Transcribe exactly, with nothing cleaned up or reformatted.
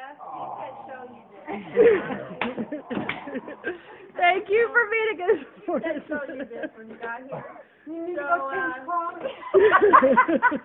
Yes, he can show you this. Thank you for being a good He sport. can show you this when you got here. You need to So, go uh, change clothes.